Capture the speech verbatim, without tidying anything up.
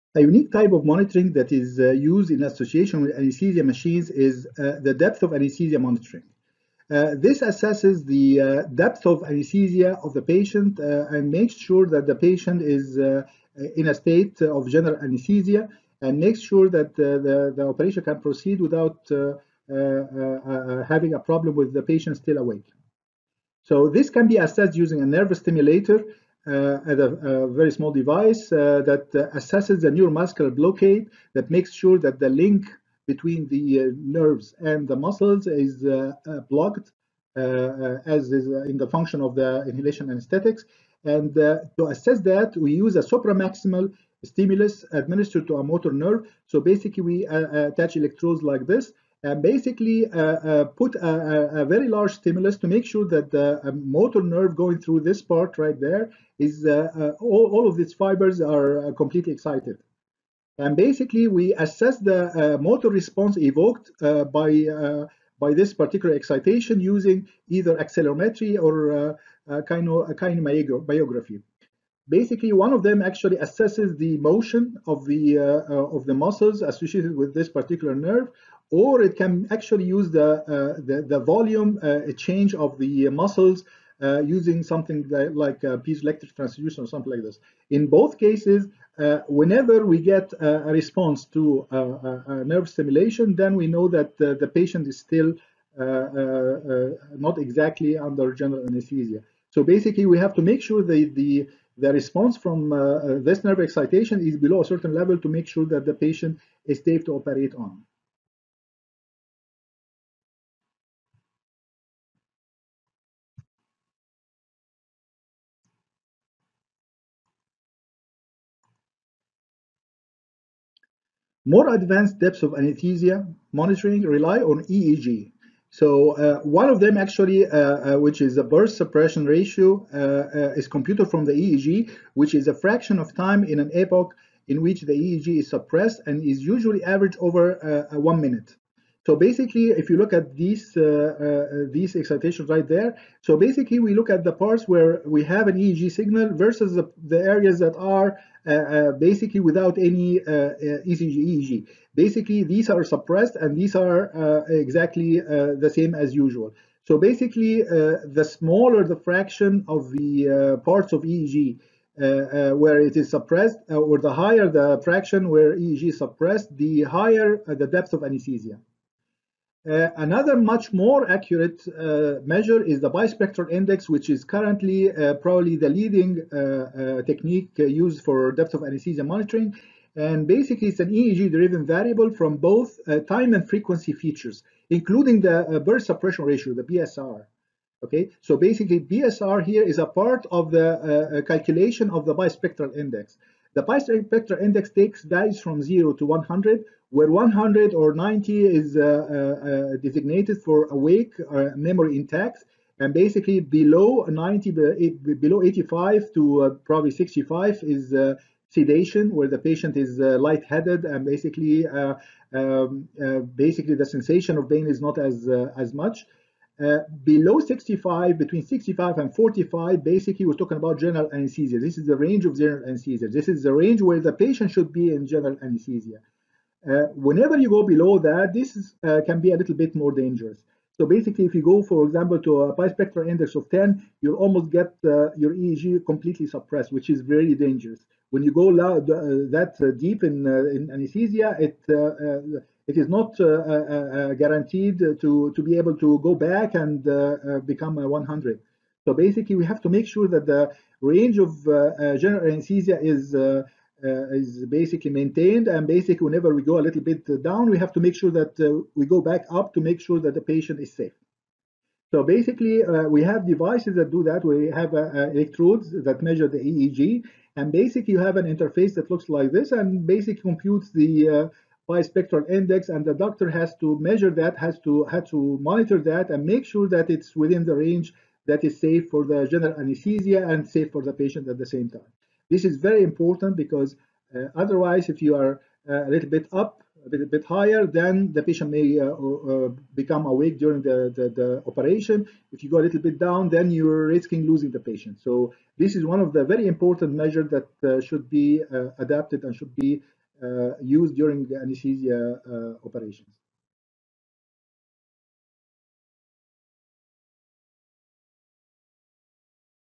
A unique type of monitoring that is uh, used in association with anesthesia machines is uh, the depth of anesthesia monitoring. Uh, this assesses the uh, depth of anesthesia of the patient uh, and makes sure that the patient is uh, in a state of general anesthesia and makes sure that uh, the, the operation can proceed without uh, uh, uh, having a problem with the patient still awake. So this can be assessed using a nerve stimulator uh, at a, a very small device uh, that uh, assesses the neuromuscular blockade that makes sure that the link between the uh, nerves and the muscles is uh, uh, blocked uh, uh, as is uh, in the function of the inhalation anesthetics. And uh, to assess that, we use a supramaximal stimulus administered to a motor nerve. So basically, we uh, attach electrodes like this and basically uh, uh, put a, a, very large stimulus to make sure that the uh, motor nerve going through this part right there is uh, uh, all, all of its fibers are uh, completely excited. And basically we assess the uh, motor response evoked uh, by uh, by this particular excitation using either accelerometry or uh, uh, kino, kinemyography. Basically, one of them actually assesses the motion of the uh, uh, of the muscles associated with this particular nerve, or it can actually use the uh, the, the volume uh, change of the muscles uh, using something that, like a piezoelectric transducer or something like this. In both cases, uh, whenever we get a, a response to a, a, a nerve stimulation, then we know that uh, the patient is still uh, uh, uh, not exactly under general anesthesia. So basically, we have to make sure the the the response from uh, this nerve excitation is below a certain level to make sure that the patient is safe to operate on. More advanced depths of anesthesia monitoring rely on E E G. So uh, one of them actually, uh, uh, which is the burst suppression ratio, uh, uh, is computed from the E E G, which is a fraction of time in an epoch in which the E E G is suppressed and is usually averaged over uh, one minute. So basically, if you look at these uh, uh, these excitations right there, so basically we look at the parts where we have an E E G signal versus the, the areas that are uh, uh, basically without any uh, uh, E C G, E E G. Basically, these are suppressed and these are uh, exactly uh, the same as usual. So basically, uh, the smaller the fraction of the uh, parts of E E G uh, uh, where it is suppressed, uh, or the higher the fraction where E E G is suppressed, the higher uh, the depth of anesthesia. Uh, another much more accurate uh, measure is the bispectral index, which is currently uh, probably the leading uh, uh, technique uh, used for depth of anesthesia monitoring. And basically, it's an E E G-driven variable from both uh, time and frequency features, including the uh, burst suppression ratio, the B S R. Okay, so basically, B S R here is a part of the uh, calculation of the bispectral index. The bispectral index takes values from zero to one hundred, where one hundred or ninety is uh, uh, designated for awake or memory intact, and basically below ninety, below eighty-five to uh, probably sixty-five is uh, sedation, where the patient is uh, lightheaded and basically uh, um, uh, basically the sensation of pain is not as uh, as much. Uh, below sixty-five, between sixty-five and forty-five, basically we're talking about general anesthesia. This is the range of general anesthesia. This is the range where the patient should be in general anesthesia. Uh, whenever you go below that, this is, uh, can be a little bit more dangerous. So basically, if you go, for example, to a bispectral index of ten, you'll almost get uh, your E E G completely suppressed, which is very dangerous. When you go loud, uh, that uh, deep in, uh, in anesthesia, it uh, uh, it is not uh, uh, guaranteed to to be able to go back and uh, uh, become a one hundred. So basically, we have to make sure that the range of uh, uh, general anesthesia is uh, uh, is basically maintained, and basically whenever we go a little bit down, we have to make sure that uh, we go back up to make sure that the patient is safe. So basically, uh, we have devices that do that. We have uh, uh, electrodes that measure the E E G, and basically you have an interface that looks like this, and basically computes the uh, bispectral index, and the doctor has to measure that, has to has to monitor that, and make sure that it's within the range that is safe for the general anesthesia and safe for the patient at the same time. This is very important because uh, otherwise, if you are uh, a little bit up, a bit, a bit higher, then the patient may uh, uh, become awake during the, the, the operation. If you go a little bit down, then you're risking losing the patient. So this is one of the very important measures that uh, should be uh, adapted and should be uh, used during the anesthesia uh, operations.